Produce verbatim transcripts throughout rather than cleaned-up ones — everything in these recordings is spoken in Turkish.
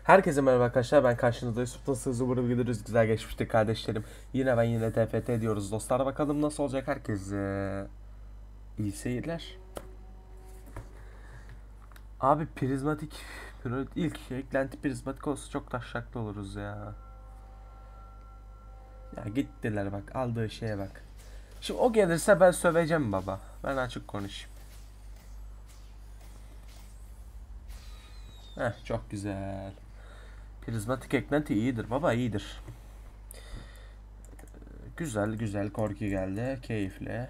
Herkese merhaba arkadaşlar, ben karşınızdayım. Nasılsınız? Umarım gülürüz, güzel geçmiştir kardeşlerim. Yine ben yine T F T ediyoruz dostlar. Bakalım nasıl olacak herkese. İyi seyirler. Abi prizmatik ilk eklenti prizmatik olsa çok taşaklı oluruz ya. Ya gittiler bak, aldığı şeye bak. Şimdi o gelirse ben söveceğim baba. Ben açık konuşayım. Heh, çok güzel. Prizmatik eklenti iyidir baba, iyidir. Güzel güzel korku geldi, keyifli.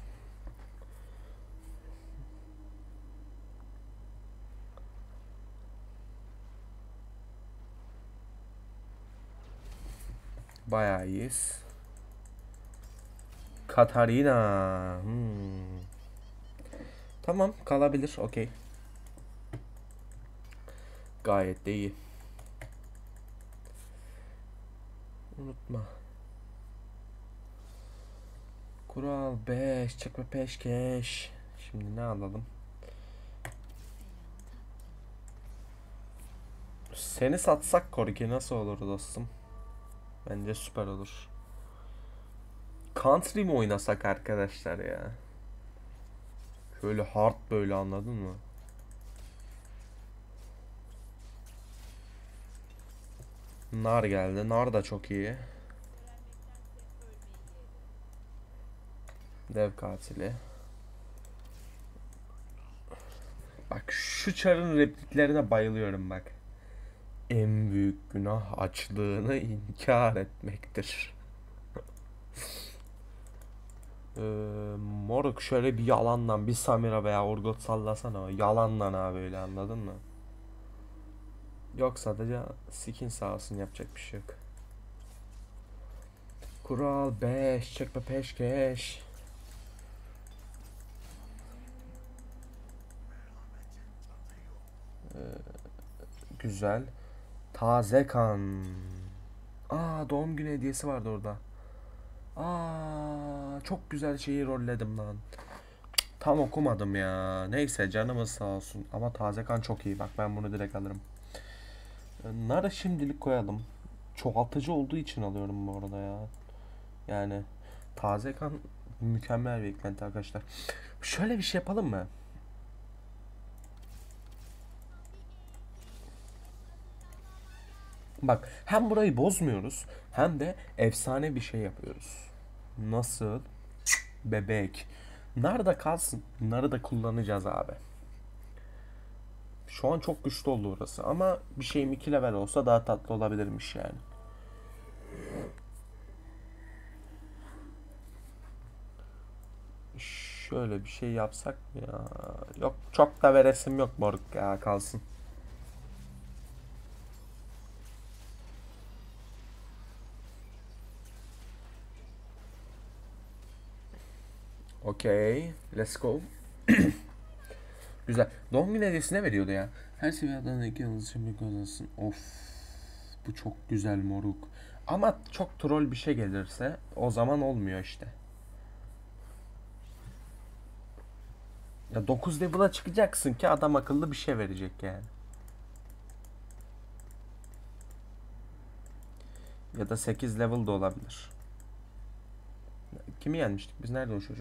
Bayağı iyiyiz. Katarina. Hmm. Tamam, kalabilir. Okey. Gayet de iyi. Unutma. Kural beş. Çekme peşkeş. Şimdi ne alalım? Seni satsak Korki nasıl olur dostum? Bence süper olur. Country mi oynasak arkadaşlar ya? Şöyle hard, böyle, anladın mı? Nar geldi. Nar da çok iyi. Dev katili. Bak şu çarın repliklerine bayılıyorum bak. En büyük günah açlığını inkar etmektir. Ee, Moruk şöyle bir yalandan bir Samira veya Urgot sallasana, yalandan abi, öyle, anladın mı? Yok, sadece skin sağ olsun, yapacak bir şey yok. Kural beş, çekme peşkeş. Ee, Güzel. Taze kan. Aa, doğum günü hediyesi vardı orada. Aa, çok güzel şeyi rolledim lan. Tam okumadım ya. Neyse, canımız sağ olsun. Ama taze kan çok iyi. Bak, ben bunu direkt alırım. Narı şimdilik koyalım. Çoğaltıcı olduğu için alıyorum bu arada ya. Yani taze kan mükemmel bir eklenti arkadaşlar. Şöyle bir şey yapalım mı? Bak, hem burayı bozmuyoruz hem de efsane bir şey yapıyoruz. Nasıl? Bebek. Nar da kalsın. Narı da kullanacağız abi. Şu an çok güçlü oldu orası ama bir şeyim iki level olsa daha tatlı olabilirmiş yani. Şöyle bir şey yapsak mı ya? Yok, çok da veresim yok moruk ya, kalsın. Okey. Let's go. Güzel. Doğum günü hediyesi ne veriyordu ya? Her seviyeden iki yıldız için bir kazansın. Of. Bu çok güzel moruk. Ama çok troll bir şey gelirse o zaman olmuyor işte. Ya dokuz level'a çıkacaksın ki adam akıllı bir şey verecek yani. Ya da sekiz level de olabilir. Kimi yenmiştik biz? Nerede o çocuk?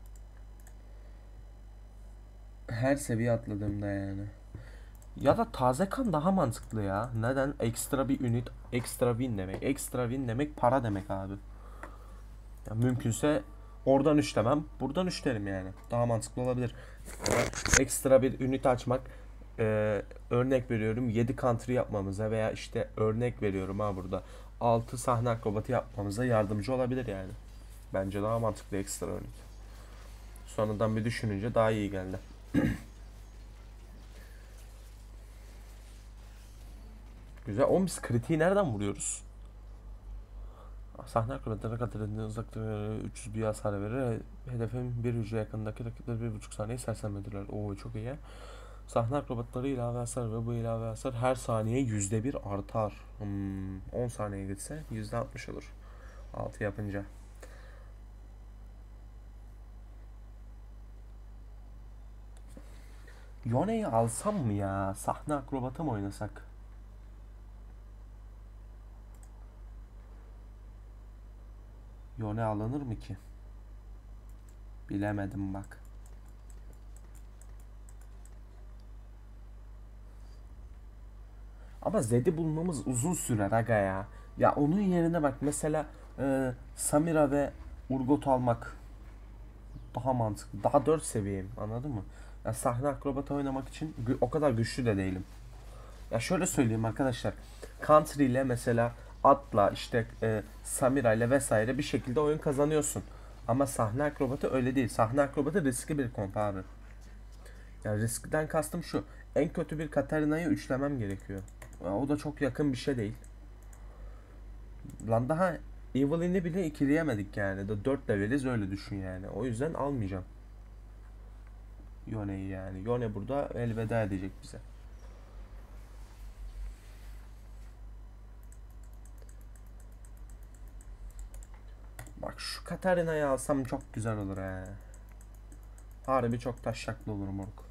Her seviye atladığımda yani. Ya da taze kan daha mantıklı ya. Neden? Ekstra bir ünit, ekstra win demek. Ekstra win demek para demek abi. Ya mümkünse oradan üç demem, buradan üç derim yani. Daha mantıklı olabilir. Ama ekstra bir ünit açmak, e, örnek veriyorum yedi country yapmamıza veya işte örnek veriyorum ha burada altı sahne akrobatı yapmamıza yardımcı olabilir yani. Bence daha mantıklı ekstra ünit. Sonradan bir düşününce daha iyi geldi. Güzel. Oğlum biz kritiği nereden vuruyoruz? Sahne akrobatına kadar uzakta üç yüz bir hasar verir. Hedefin bir hücre yakındaki rakipleri bir buçuk saniye sersemlediler. Oo, çok iyi. Sahne akrobatları ilave hasar ve bu ilave hasar her saniye yüzde bir artar. Hmm, on saniye gitse yüzde altmış olur. altı yapınca. Yone'yi alsam mı ya? Sahne akrobatı mı oynasak? Yone alınır mı ki? Bilemedim bak. Ama Zed'i bulmamız uzun sürer aga ya. Ya onun yerine bak mesela e, Samira ve Urgot almak daha mantıklı. Daha dört seviyeyim, anladın mı? Ya sahne akrobatı oynamak için gü- o kadar güçlü de değilim. Ya şöyle söyleyeyim arkadaşlar. Country ile mesela atla işte e, Samira ile vesaire bir şekilde oyun kazanıyorsun. Ama sahne akrobatı öyle değil. Sahne akrobatı riskli bir komp abi. Yani riskten kastım şu. En kötü bir Katarina'yı üçlemem gerekiyor. Ya o da çok yakın bir şey değil. Lan daha Evelyn'i bile ikileyemedik yani. Da dört leveliz, öyle düşün yani. O yüzden almayacağım Yone'yi yani. Yone burada elveda edecek bize. Bak şu Katarina'yı alsam çok güzel olur he. Harbi çok taşaklı olur moruk.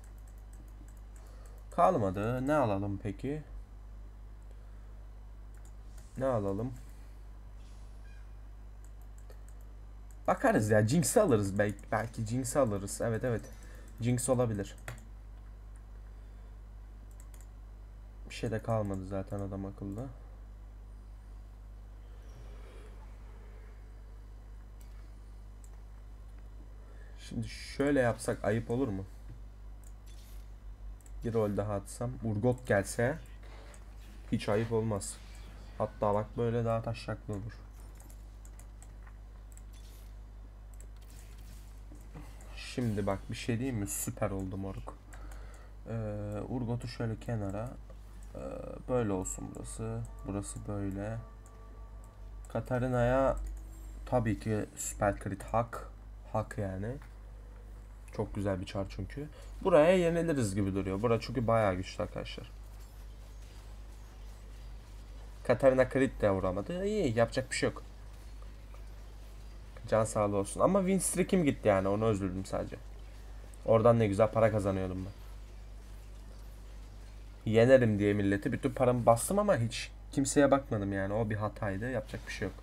Kalmadı. Ne alalım peki? Ne alalım? Bakarız ya. Jinx'i alırız belki. Belki Jinx'i alırız. Evet evet. Jinx olabilir. Bir şey de kalmadı zaten adam akıllı. Şimdi şöyle yapsak ayıp olur mu? Bir rol daha atsam. Urgot gelse hiç ayıp olmaz. Hatta bak böyle daha taşaklı olur. Şimdi bak bir şey diyeyim mi? Süper oldu moruk. Ee, Urgot'u şöyle kenara. Ee, böyle olsun burası. Burası böyle. Katarina'ya tabii ki süper crit hak. Hak yani. Çok güzel bir çar çünkü. Buraya yeniliriz gibi duruyor. Bura çünkü bayağı güçlü arkadaşlar. Katarina crit de vuramadı. İyi, yapacak bir şey yok. Can sağlığı olsun. Ama win streak'im gitti yani. Onu üzüldüm sadece. Oradan ne güzel para kazanıyordum ben. Yenerim diye milleti bütün paramı bastım ama hiç kimseye bakmadım yani. O bir hataydı. Yapacak bir şey yok.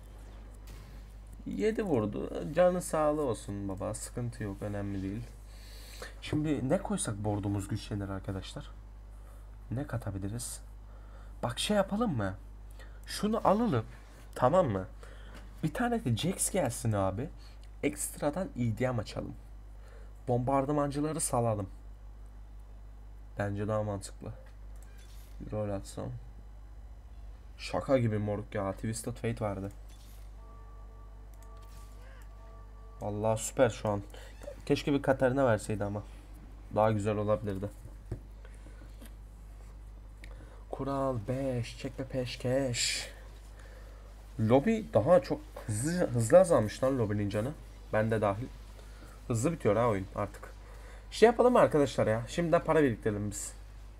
yedi vurdu. Canı sağlığı olsun baba. Sıkıntı yok. Önemli değil. Şimdi ne koysak bordumuz güçlenir arkadaşlar? Ne katabiliriz? Bak şey yapalım mı? Şunu alalım. Tamam mı? Bir tane de Jax gelsin abi. Ekstradan E D M açalım. Bombardımancıları salalım. Bence daha mantıklı. Bir rol atsam. Şaka gibi moruk ya. Twisted Fate vardı. Vallahi süper şu an. Keşke bir Katarina verseydi ama. Daha güzel olabilirdi. Kural beş. Çekme peşkeş. Lobi daha çok hızlı, hızlı azalmış lan lobinin canı. Ben de dahil. Hızlı bitiyor ha oyun artık. Şey yapalım mı arkadaşlar ya? Şimdiden para biriktirelim biz.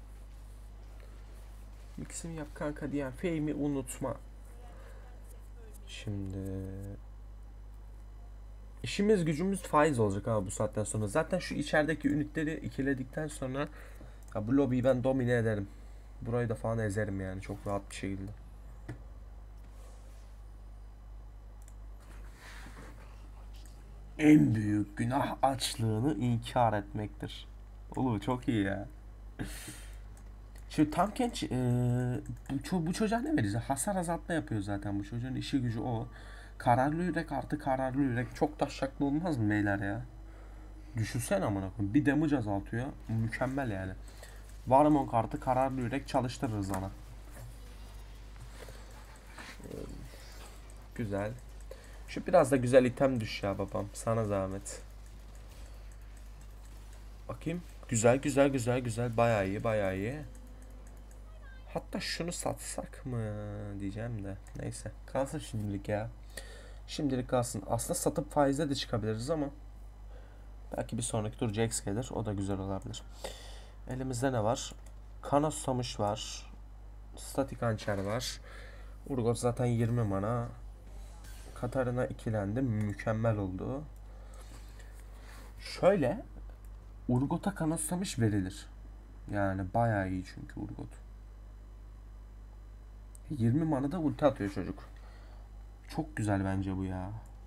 Miximi yap kanka diyen Fame'i unutma. Şimdi işimiz gücümüz faiz olacak abi bu saatten sonra. Zaten şu içerideki ünitleri ikiledikten sonra ya bu lobiyi ben domine ederim. Burayı da falan ezerim yani çok rahat bir şekilde. En büyük günah açlığını inkar etmektir. Oğlum çok iyi ya. Şimdi Tam Kench e, bu, bu çocuğa ne veririz? Hasar azaltma yapıyor zaten bu çocuğun işi gücü o. Kararlı yürek artı kararlı yürek çok taşaklı olmaz mı beyler ya? Düşünsene amına koyayım. Bir damage azaltıyor. Mükemmel yani. Varmonk artı kararlı yürek çalıştırırız ona. Güzel. Şu biraz da güzel item düş ya babam. Sana zahmet. Bakayım. Güzel güzel güzel güzel. Bayağı iyi bayağı iyi. Hatta şunu satsak mı diyeceğim de. Neyse. Kalsın şimdilik ya. Şimdilik kalsın. Aslında satıp faizle de çıkabiliriz ama. Belki bir sonraki tur Jax gelir. O da güzel olabilir. Elimizde ne var? Kana susamış var. Statik hançer var. Urgot zaten yirmi mana. Katarina ikilendi. Mükemmel oldu. Şöyle. Urgot'a kana susamış verilir. Yani bayağı iyi çünkü Urgot. yirmi mana da ulti atıyor çocuk. Çok güzel bence bu ya.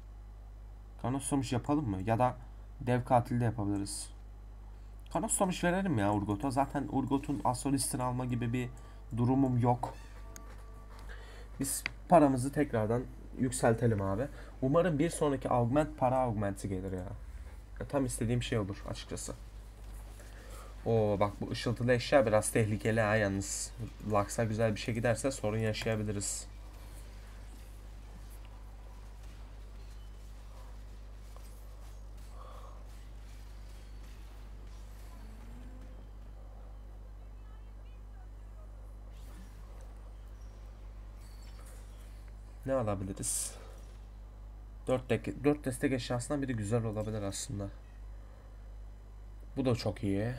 Kanoslamış yapalım mı? Ya da dev katil de yapabiliriz. Kanoslamış verelim ya Urgot'a. Zaten Urgot'un Asolist'ini alma gibi bir durumum yok. Biz paramızı tekrardan yükseltelim abi. Umarım bir sonraki augment para augmenti gelir ya. Ya tam istediğim şey olur açıkçası. Oo bak bu ışıltılı eşya biraz tehlikeli ha yalnız. Lux'a güzel bir şey giderse sorun yaşayabiliriz. Ne alabiliriz? dört de dört destek eşyasından biri güzel olabilir aslında. Bu da çok iyi.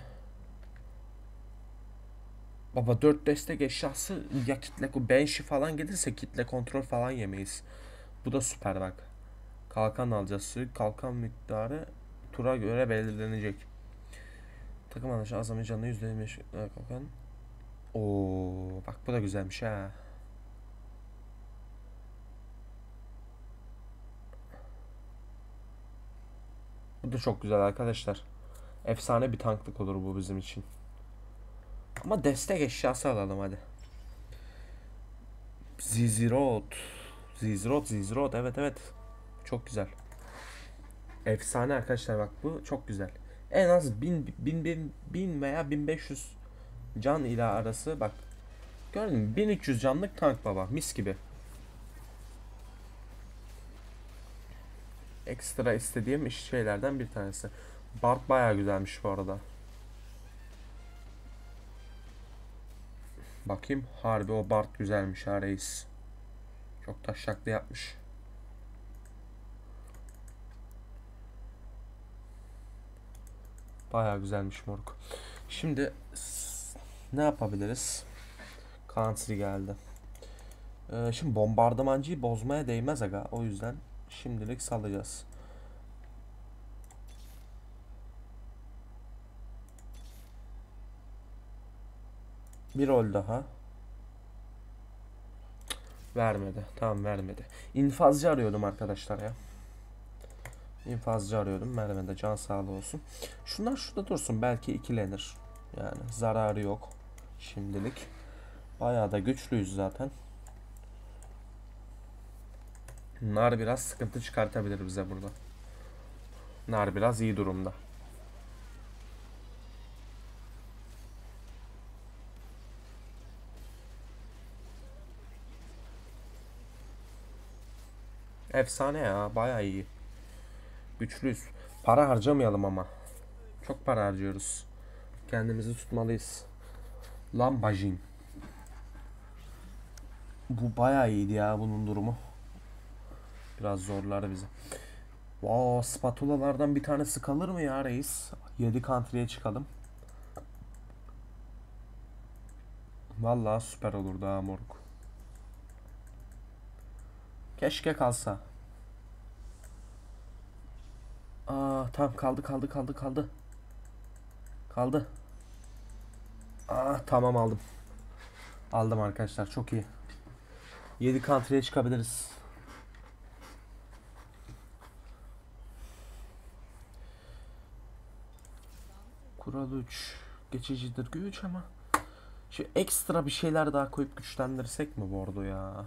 Baba dört destek eşyası ya kitle Banshee falan gelirse kitle kontrol falan yemeyiz. Bu da süper bak. Kalkan alacağız. Kalkan miktarı tura göre belirlenecek. Takım anlaşı azami canlı yüzde yirmi beş kalkan. Oo bak bu da güzelmiş ha. Bu da çok güzel arkadaşlar. Efsane bir tanklık olur bu bizim için. Ama destek eşyası alalım hadi. Zizirot. Zizirot, Zizirot. Evet evet. Çok güzel. Efsane arkadaşlar bak bu çok güzel. En az bin, bin, bin, bin veya bin beş yüz can ile arası bak. Gördün mü? bin üç yüz canlık tank baba. Mis gibi. Ekstra istediğim iş şeylerden bir tanesi. Bart bayağı güzelmiş bu arada. Bakayım. Harbi o Bart güzelmiş ha reis. Çok taşaklı yapmış. Bayağı güzelmiş moruk. Şimdi ne yapabiliriz? Country geldi. Ee, şimdi bombardımancıyı bozmaya değmez aga. O yüzden şimdilik salacağız. Bir rol daha. Vermedi. Tamam vermedi. İnfazcı arıyordum arkadaşlar ya. İnfazcı arıyordum. Vermedi. Can sağlığı olsun. Şunlar şurada dursun. Belki ikilenir. Yani zararı yok. Şimdilik. Bayağı da güçlüyüz zaten. Nar biraz sıkıntı çıkartabilir bize burada. Nar biraz iyi durumda. Efsane ya. Bayağı iyi. Güçlüyüz. Para harcamayalım ama. Çok para harcıyoruz. Kendimizi tutmalıyız. Lambajin. Bu bayağı iyiydi ya bunun durumu. Biraz zorlar bizi. Wow, spatulalardan bir tanesi kalır mı ya reis? yedi country'ye çıkalım. Vallahi süper olurdu ha moruk. Keşke kalsa. Aa tamam kaldı kaldı kaldı kaldı. Kaldı. Aa tamam aldım. Aldım arkadaşlar çok iyi. yedi country'ye çıkabiliriz. Kural üç. Geçicidir güç ama. Şu ekstra bir şeyler daha koyup güçlendirsek mi bordo ya?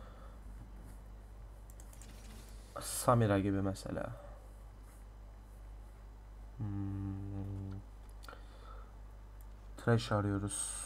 Samira gibi mesela. Hmm. Trash arıyoruz.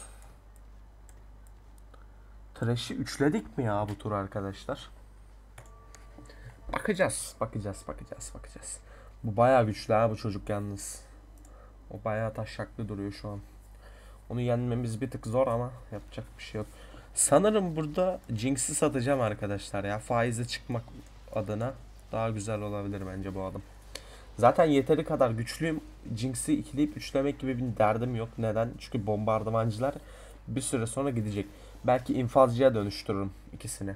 Trash'i üçledik mi ya bu tur arkadaşlar? Bakacağız, bakacağız, bakacağız, bakacağız. Bu bayağı güçlü ha bu çocuk yalnız. O bayağı taşaklı duruyor şu an. Onu yenmemiz bir tık zor ama yapacak bir şey yok. Sanırım burada Jinx'i satacağım arkadaşlar ya. Faize çıkmak adına daha güzel olabilir bence bu adım. Zaten yeteri kadar güçlüyüm. Jinx'i ikileyip üçlemek gibi bir derdim yok. Neden? Çünkü bombardımancılar bir süre sonra gidecek. Belki infazcıya dönüştürürüm ikisini.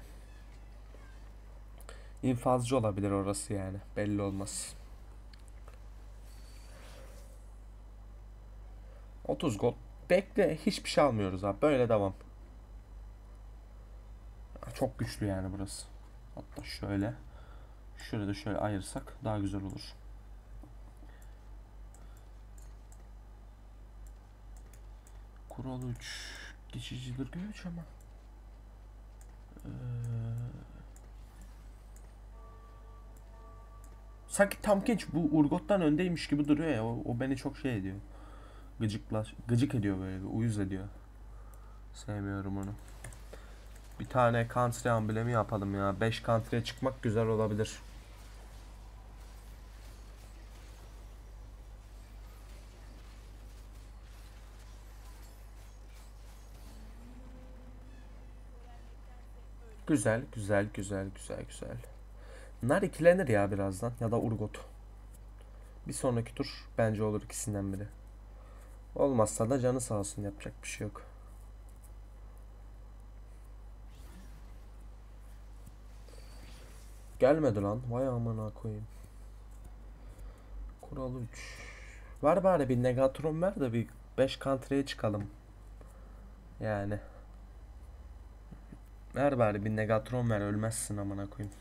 İnfazcı olabilir orası yani. Belli olmaz. otuz gol. Bekle hiçbir şey almıyoruz abi. Böyle devam. Çok güçlü yani burası. Hatta şöyle. Şöyle de şöyle ayırsak daha güzel olur. Kural üç. Geçicidir güç ama. Ee, sanki tam genç bu Urgot'tan öndeymiş gibi duruyor ya. O, o beni çok şey ediyor. Gıcıklar, gıcık ediyor böyle. Uyuz ediyor. Sevmiyorum onu. Bir tane country amblemi yapalım ya. beş country'e çıkmak güzel olabilir. Güzel, güzel, güzel, güzel, güzel. Nar ikilenir ya birazdan. Ya da Urgot. Bir sonraki tur bence olur ikisinden biri. Olmazsa da canı sağ olsun, yapacak bir şey yok. Gelmedi lan. Vay amına koyayım. Kural üç. Ver bari bir Negatron ver de bir beş country'ye çıkalım. Yani. Ver bari bir Negatron ver, ölmezsin amına koyayım.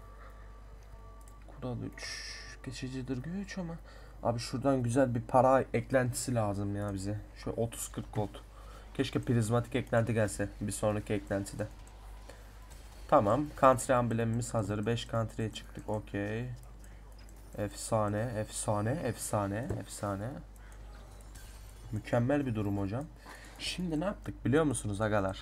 Kural üç. Geçicidir güç ama. Abi şuradan güzel bir para eklentisi lazım ya bize. Şöyle otuz kırk gold. Keşke prizmatik eklenti gelse bir sonraki eklentide. Tamam. Country amblemimiz hazır. beş country'ye çıktık. Okey. Efsane, efsane, efsane, efsane. Mükemmel bir durum hocam. Şimdi ne yaptık biliyor musunuz agalar?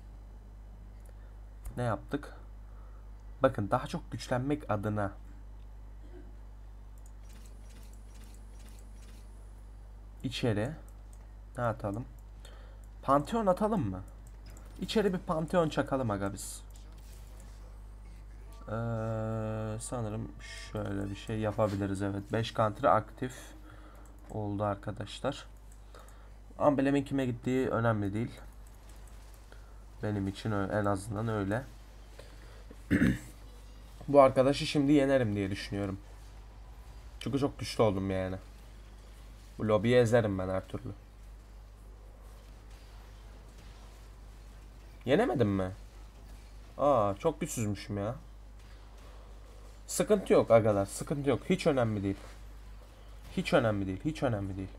Ne yaptık? Bakın daha çok güçlenmek adına içeri ne atalım? Pantheon atalım mı? İçeri bir Pantheon çakalım aga biz. Ee, sanırım şöyle bir şey yapabiliriz, evet. beş country aktif oldu arkadaşlar. Amblemin kime gittiği önemli değil. Benim için en azından öyle. Bu arkadaşı şimdi yenerim diye düşünüyorum. Çünkü çok güçlü oldum yani. Bu lobiyi ezerim ben her türlü. Yenemedim mi? Aa, çok güçsüzmüşüm ya. Sıkıntı yok agalar, sıkıntı yok. Hiç önemli değil. Hiç önemli değil, hiç önemli değil.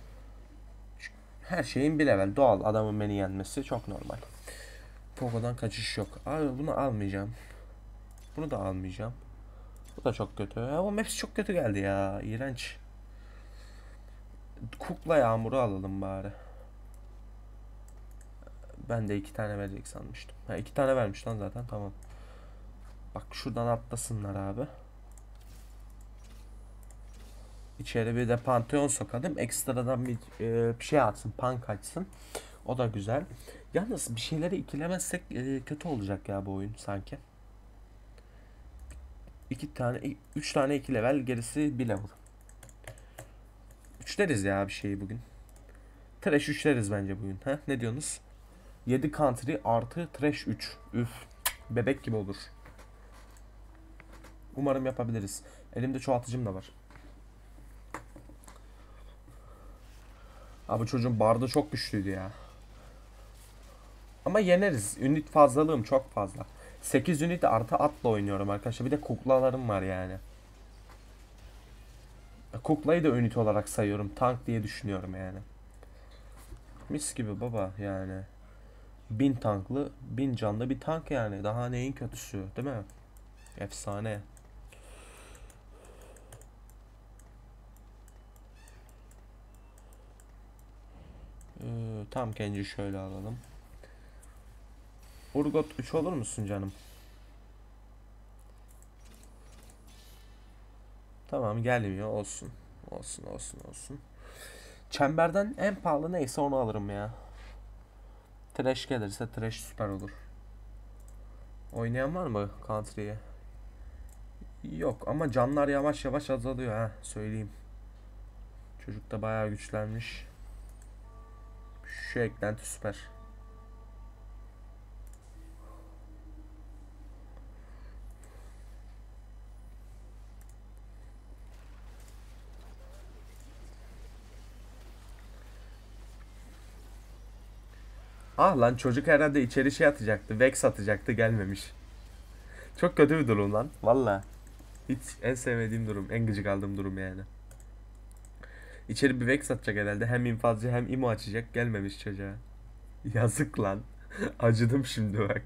Her şeyin bir level. Doğal adamın beni yenmesi çok normal. Pogo'dan kaçış yok. Abi bunu almayacağım. Bunu da almayacağım. Bu da çok kötü. Ya, o hepsi çok kötü geldi ya. İğrenç. Kukla yağmuru alalım bari. Ben de iki tane verecek sanmıştım. Ha, iki tane vermiş lan zaten, tamam. Bak şuradan atlasınlar abi. İçeri bir de Pantheon sokalım. Ekstradan bir, e, bir şey atsın. Punk açsın. O da güzel. Yalnız bir şeyleri ikilemezsek e, kötü olacak ya bu oyun sanki. İki tane, üç tane iki level, gerisi bir level. Üçleriz ya bir şeyi bugün. Trash üçleriz bence bugün. Ha? Ne diyorsunuz? yedi country artı trash üç. Üf. Bebek gibi olur. Umarım yapabiliriz. Elimde çoğaltıcım da var. Abi çocuğun bardı çok güçlüydü ya. Ama yeneriz. Ünit fazlalığım çok fazla. sekiz ünit artı atla oynuyorum arkadaşlar. Bir de kuklalarım var yani. Kuklayı da ünit olarak sayıyorum. Tank diye düşünüyorum yani. Mis gibi baba yani. Bin tanklı, bin canlı bir tank yani. Daha neyin kötüsü, değil mi? Efsane. Ee, tam Kenji şöyle alalım. Urgot üç olur musun canım? Tamam, gelmiyor, olsun. Olsun olsun olsun. Çemberden en pahalı neyse onu alırım ya. Trash gelirse trash süper olur. Oynayan var mı Country'ye? Yok ama canlar yavaş yavaş azalıyor ha, söyleyeyim. Çocuk da bayağı güçlenmiş. Şu eklenti süper. Ah lan, çocuk herhalde içeri şey atacaktı. Vex atacaktı, gelmemiş. Çok kötü bir durum lan. Valla. Hiç en sevmediğim durum, en gıcık aldığım durum yani. İçeri bir Vex atacak herhalde. Hem infazcı hem imo açacak. Gelmemiş çocuğa. Yazık lan. Acıdım şimdi bak.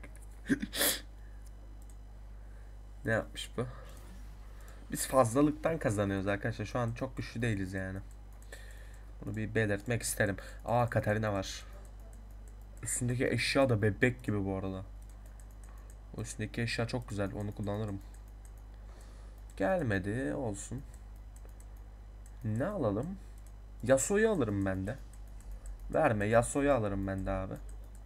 Ne yapmış bu? Biz fazlalıktan kazanıyoruz arkadaşlar. Şu an çok güçlü değiliz yani. Bunu bir belirtmek isterim. Aa, Katarina var. Üstündeki eşya da bebek gibi bu arada. O üstündeki eşya çok güzel. Onu kullanırım. Gelmedi. Olsun. Ne alalım? Yasuo'yu alırım ben de. Verme. Yasuo'yu alırım ben de abi.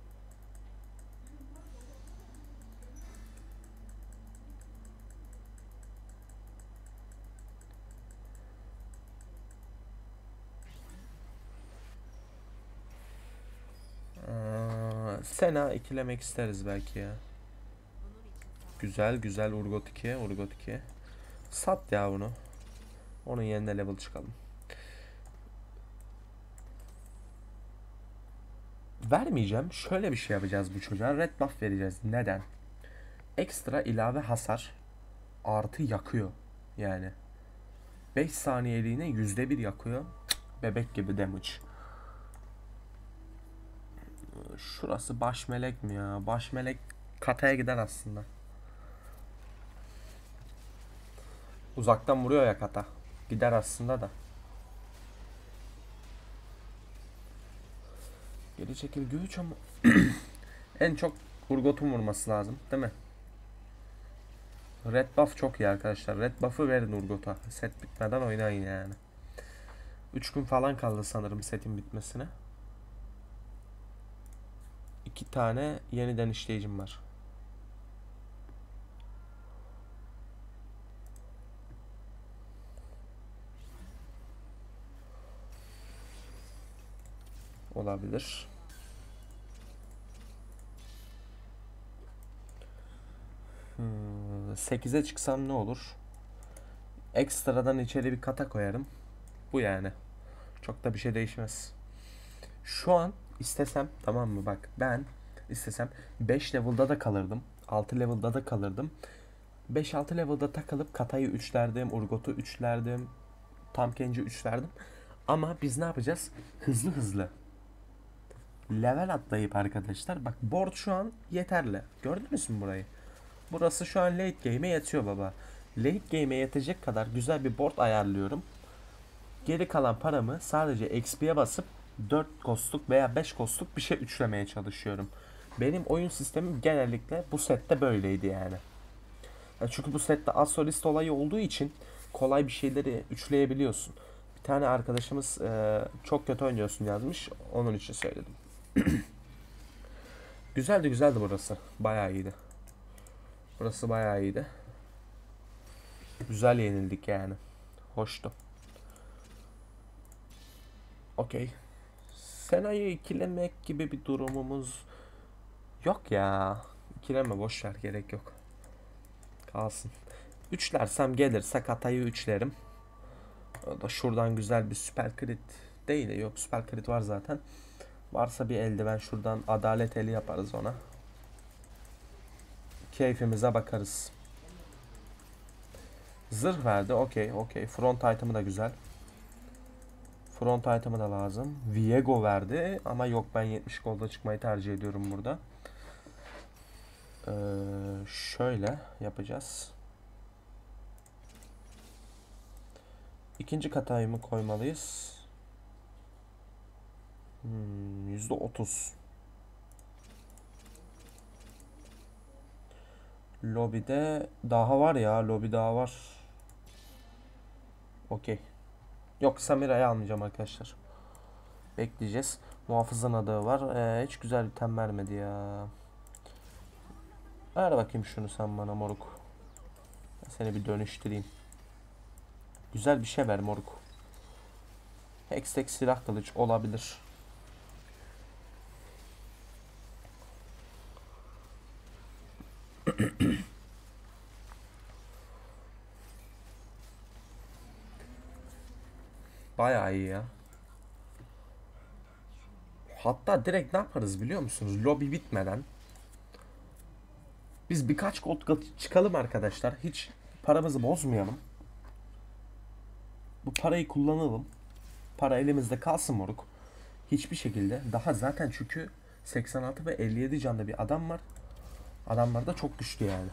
Aa, Sena ikilemek isteriz belki ya. Güzel güzel Urgot iki. Urgot iki. Sat ya bunu. Onun yerine level çıkalım. Vermeyeceğim. Şöyle bir şey yapacağız bu çocuğa. Red buff vereceğiz. Neden? Ekstra ilave hasar artı yakıyor. Yani beş saniyeliğine yüzde bir yakıyor. Bebek gibi damage. Şurası baş melek mi ya? Baş melek kataya gider aslında. Uzaktan vuruyor ya kata. Gider aslında da. Geri çekil güç ama en çok Urgot'un vurması lazım, değil mi? Red buff çok iyi arkadaşlar. Red buff'ı verin Urgot'a. Set bitmeden oynayın yani. üç gün falan kaldı sanırım setin bitmesine. iki tane yeniden işleyicim var. Olabilir. Hmm, sekize çıksam ne olur? Ekstradan içeri bir kata koyarım. Bu yani. Çok da bir şey değişmez. Şu an istesem, tamam mı, bak ben istesem beş level'da da kalırdım. altı level'da da kalırdım. beş altı level'da takılıp Kata'yı üçlerdim, Urgot'u üçlerdim, Tahm üçlerdim. Ama biz ne yapacağız? Hızlı hızlı level atlayıp arkadaşlar, bak board şu an yeterli. Gördünüz mü burayı? Burası şu an late game'e yatıyor baba. Late game'e yatacak kadar güzel bir board ayarlıyorum. Geri kalan paramı sadece X P'ye basıp dört kostluk veya beş kostluk bir şey üçlemeye çalışıyorum. Benim oyun sistemim genellikle bu sette böyleydi yani. Yani çünkü bu sette Asolist olayı olduğu için kolay bir şeyleri üçleyebiliyorsun. Bir tane arkadaşımız e, çok kötü oynuyorsun yazmış. Onun için söyledim. Güzeldi güzeldi burası. Bayağı iyiydi. Burası bayağı iyiydi. Güzel yenildik yani. Hoştu. Okey. Sena'yı ikilemek gibi bir durumumuz yok ya. İkileme, boş ver, gerek yok. Kalsın. Üçlersem gelirse Kata'yı üçlerim. O da şuradan güzel bir süper crit değil de, yok süper crit var zaten. Varsa bir eldiven şuradan adalet eli yaparız ona. Keyfimize bakarız. Zırh verdi, okey okey. Front item'ı da güzel. Front item'ı da lazım. Viego verdi ama yok, ben yetmiş golda çıkmayı tercih ediyorum burada. Ee, şöyle yapacağız. İkinci katayı mı koymalıyız? Hmm, yüzde otuz. Lobide daha var ya. Lobi daha var. Okey. Yok, Samira'yı almayacağım arkadaşlar. Bekleyeceğiz. Muhafızın adı var. Ee, hiç güzel bir tem vermedi ya. Ver bakayım şunu sen bana moruk. Ben seni bir dönüştüreyim. Güzel bir şey ver moruk. Hextech silah kılıç olabilir. Bayağı iyi ya. Hatta direkt ne yaparız biliyor musunuz? Lobby bitmeden biz birkaç gold çıkalım arkadaşlar. Hiç paramızı bozmayalım. Bu parayı kullanalım. Para elimizde kalsın moruk. Hiçbir şekilde. Daha zaten çünkü seksen altı ve elli yedi canda bir adam var. Adamlar da çok güçlü yani.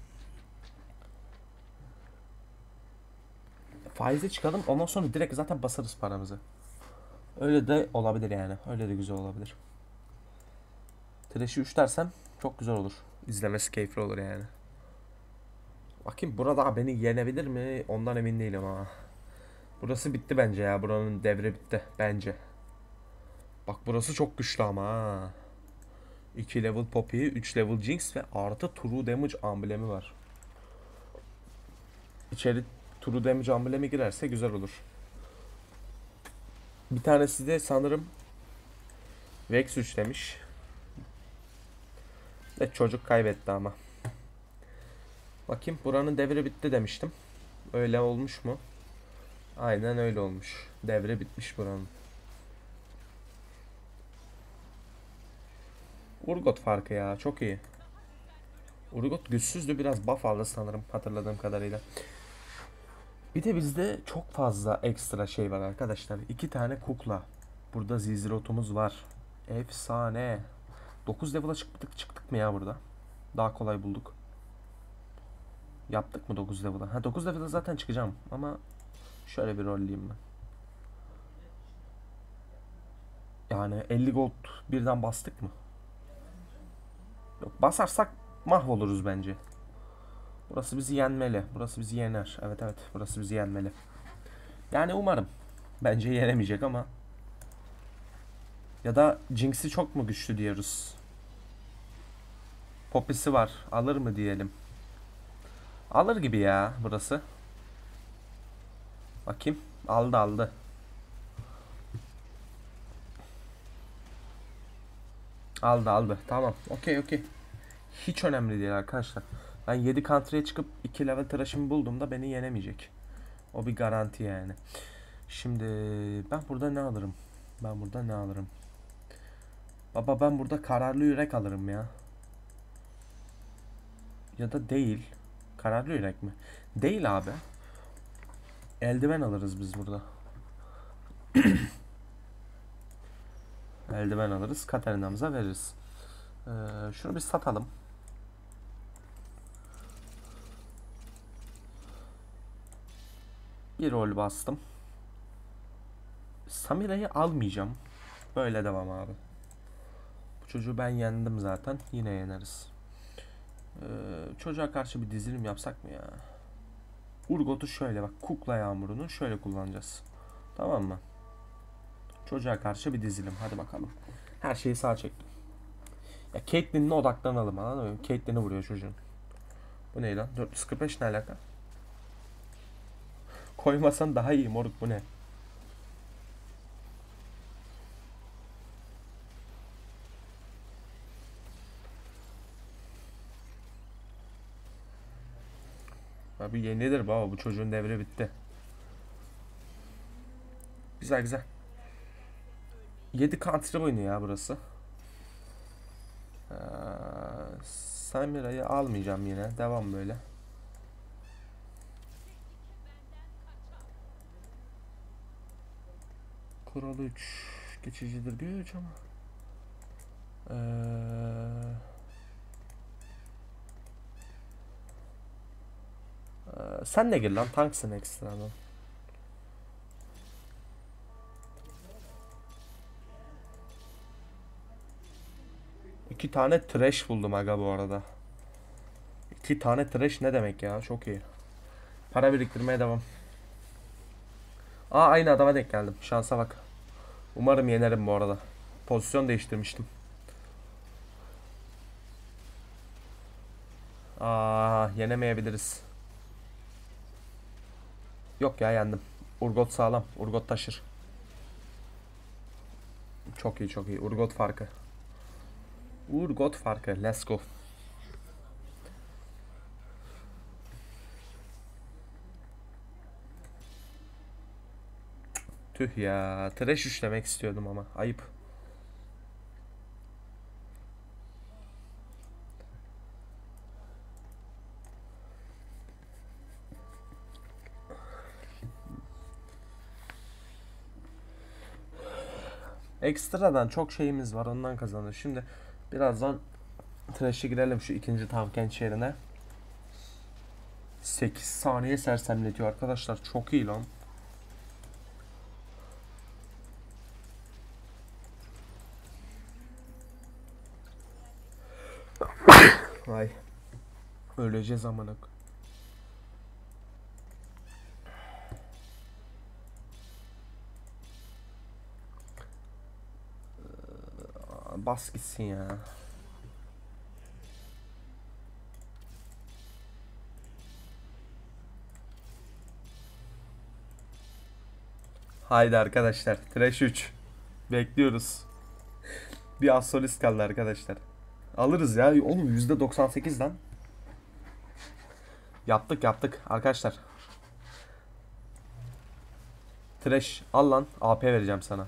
Faize çıkalım. Ondan sonra direkt zaten basarız paramızı. Öyle de olabilir yani. Öyle de güzel olabilir. Trash'i üç dersem çok güzel olur. İzlemesi keyifli olur yani. Bakayım burada beni yenebilir mi? Ondan emin değilim ama. Burası bitti bence ya. Buranın devre bitti bence. Bak burası çok güçlü ama ha. iki level Poppy, üç level Jinx ve artı True Damage amblemi var. İçeri True Damage amblemi girerse güzel olur. Bir tanesi de sanırım Vex üç demiş. Ve çocuk kaybetti ama. Bakayım buranın devre bitti demiştim. Öyle olmuş mu? Aynen öyle olmuş. Devre bitmiş buranın. Urgot farkı ya çok iyi. Urgot güçsüzdü, biraz buff aldı sanırım hatırladığım kadarıyla. Bir de bizde çok fazla ekstra şey var arkadaşlar. İki tane kukla. Burada Zizrotumuz var. Efsane. dokuz level'a çıktık, çıktık mı ya burada? Daha kolay bulduk. Yaptık mı dokuz level'a? Ha dokuz level'a zaten çıkacağım ama şöyle bir rolleyeyim ben. Yani elli gold birden bastık mı? Yok, basarsak mahvoluruz bence. Burası bizi yenmeli. Burası bizi yener. Evet evet, burası bizi yenmeli. Yani umarım. Bence yenemeyecek ama. Ya da Jinx'i çok mu güçlü diyoruz? Poppy'si var. Alır mı diyelim. Alır gibi ya burası. Bakayım. Aldı aldı. Aldı aldı. Tamam. Okey okey. Hiç önemli değil arkadaşlar. Ben yedi country'e çıkıp iki level tıraşımı bulduğumda beni yenemeyecek. O bir garanti yani. Şimdi ben burada ne alırım? Ben burada ne alırım? Baba ben burada kararlı yürek alırım ya. Ya da değil. Kararlı yürek mi? Değil abi. Eldiven alırız biz burada. Eldiven alırız. Katarina'mıza veririz. Ee, şunu bir satalım. Bir rol bastım. Samira'yı almayacağım. Böyle devam abi. Bu çocuğu ben yendim zaten. Yine yeneriz. Ee, çocuğa karşı bir dizilim yapsak mı ya? Urgot'u şöyle bak. Kukla yağmurunu şöyle kullanacağız. Tamam mı? Çocuğa karşı bir dizilim. Hadi bakalım. Her şeyi sağ çektim. Ya Caitlyn'e odaklanalım, anladın mı? Caitlyn'i vuruyor çocuğun. Bu ne lan? dört yüz kırk beş ne alaka? Koymasan daha iyi moruk, bu ne? Abi yenidir baba, bu çocuğun devre bitti. Güzel güzel. yedi country oyunu ya burası. Ee, Samira'yı almayacağım yine. Devam böyle. Kural üç geçicidir güç ama. Ee, e, sen de gir lan, tanksın ekstradan. İki tane trash buldum aga bu arada. İki tane trash ne demek ya, çok iyi. Para biriktirmeye devam. Aa aynı adama denk geldim. Şansa bak. Umarım yenerim bu arada. Pozisyon değiştirmiştim. Aa yenemeyebiliriz. Yok ya, yendim. Urgot sağlam. Urgot taşır. Çok iyi çok iyi. Urgot farkı. Urgot farkı. Let's go. Tüh ya. Trash üçlemek istiyordum ama. Ayıp. Ekstradan çok şeyimiz var, ondan kazanır. Şimdi birazdan Thresh'e girelim şu ikinci Tankkench yerine. sekiz saniye sersemletiyor arkadaşlar, çok iyi lan. Ay. Öleceğiz amına. Bas gitsin ya. Haydi arkadaşlar. Thresh üç. Bekliyoruz. Bir Assolist kaldı arkadaşlar. Alırız ya. Oğlum yüzde doksan sekiz lan. Yaptık yaptık arkadaşlar. Thresh al lan. A P vereceğim sana.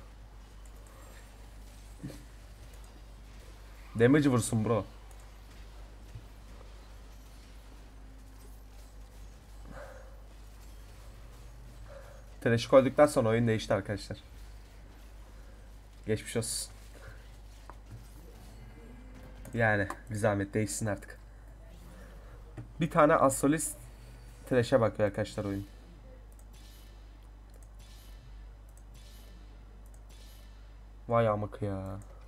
Damage vursun bro. Thresh'i koyduktan sonra oyun değişti arkadaşlar. Geçmiş olsun. Yani bir zahmet değişsin artık. Bir tane Assolist Thresh'e bakıyor arkadaşlar oyun. Vay amık ya.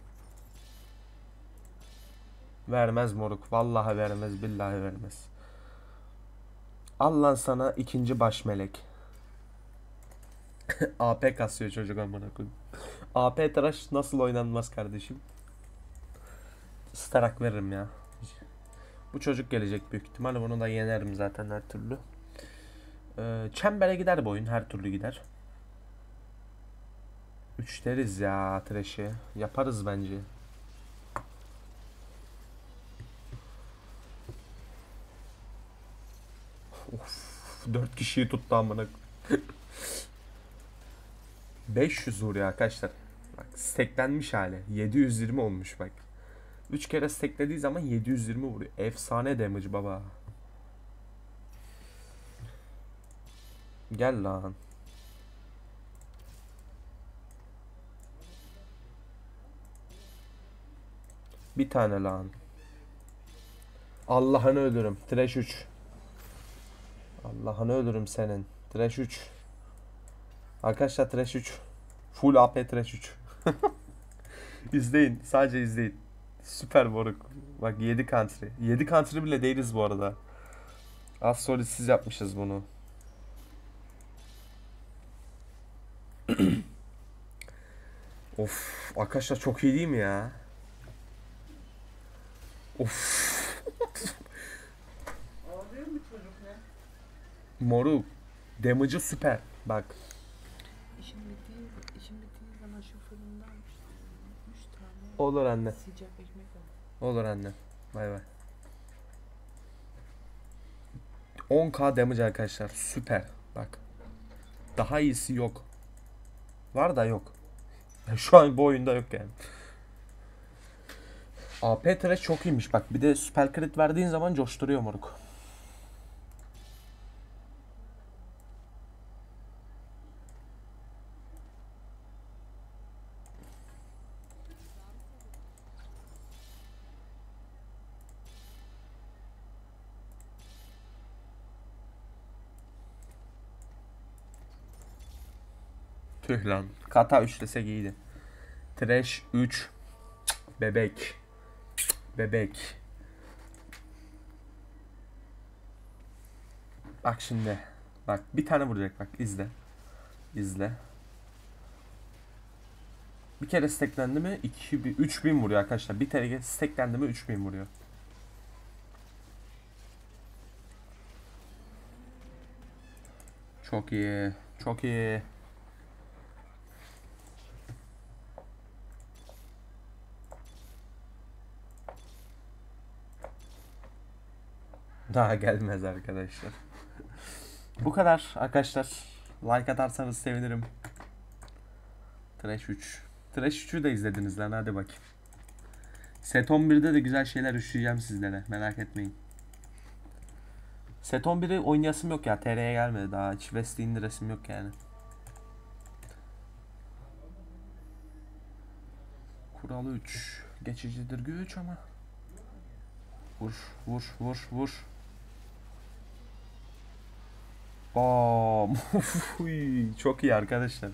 Vermez moruk. Vallahi vermez. Billahi vermez. Al lan sana ikinci baş melek. A P kasıyor çocuk amına koyayım. A P tıraş nasıl oynanmaz kardeşim? Starak veririm ya. Bu çocuk gelecek büyük ihtimalle. Bunu da yenerim zaten her türlü. Ee, çembere gider bu oyun. Her türlü gider. üç deriz ya Thresh'i. Yaparız bence. Of, dört kişiyi tuttu amına. beş yüz vuruyor arkadaşlar. Bak steklenmiş hali. yedi yüz yirmi olmuş bak. üç kere steklediği zaman yedi yüz yirmi vuruyor. Efsane damage baba. Gel lan. Bir tane lan. Allah'ını ölürüm. Thresh üç. Allah'ını ölürüm senin. Thresh üç. Arkadaşlar Thresh üç. Full A P Thresh üç. İzleyin. Sadece izleyin. Süper moruk. Bak yedi country. yedi country bile değiliz bu arada. Az solitsiz yapmışız bunu. Of. Arkadaşlar çok iyi değil mi ya? Of. Ağlıyor mu çocuk ya? Moruk. Damage'ı süper. Bak. İşim bittiği, işim bittiği zaman şu fırından üç tane Olur anne. sıcak ekmek al. Olur anne. Bay bay. on k damage arkadaşlar. Süper. Bak. Daha iyisi yok. Var da yok. Şu an bu oyunda yok yani. A P Thresh çok iyiymiş bak. Bir de spell crit verdiğin zaman coşturuyor moruk. Tüh lan. Kata üç desek iyiydi. Thresh üç. Bebek. Bebek. Bak şimdi. Bak bir tane vuracak bak izle. İzle. Bir kere steklendi mi iki üç bin vuruyor arkadaşlar. Bir kere steklendi mi üç bin vuruyor. Çok iyi. Çok iyi. Daha gelmez arkadaşlar. Bu kadar arkadaşlar. Like atarsanız sevinirim. Thresh üç. Thresh üçü de izlediniz lan, hadi bakayım. Set on birde de güzel şeyler üşüyeceğim sizlere, merak etmeyin. Set on biri oynayasım yok ya, T R'ye gelmedi daha, hiç West'e indiresim yok yani. Kuralı üç. Geçicidir güç ama. Vur vur vur vur. Aa, çok iyi arkadaşlar.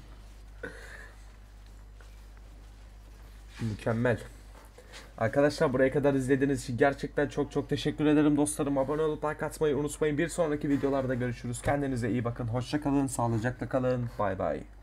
Mükemmel. Arkadaşlar buraya kadar izlediğiniz için gerçekten çok çok teşekkür ederim dostlarım. Abone olup like atmayı unutmayın. Bir sonraki videolarda görüşürüz. Kendinize iyi bakın. Hoşça kalın. Sağlıcakla kalın. Bay bay.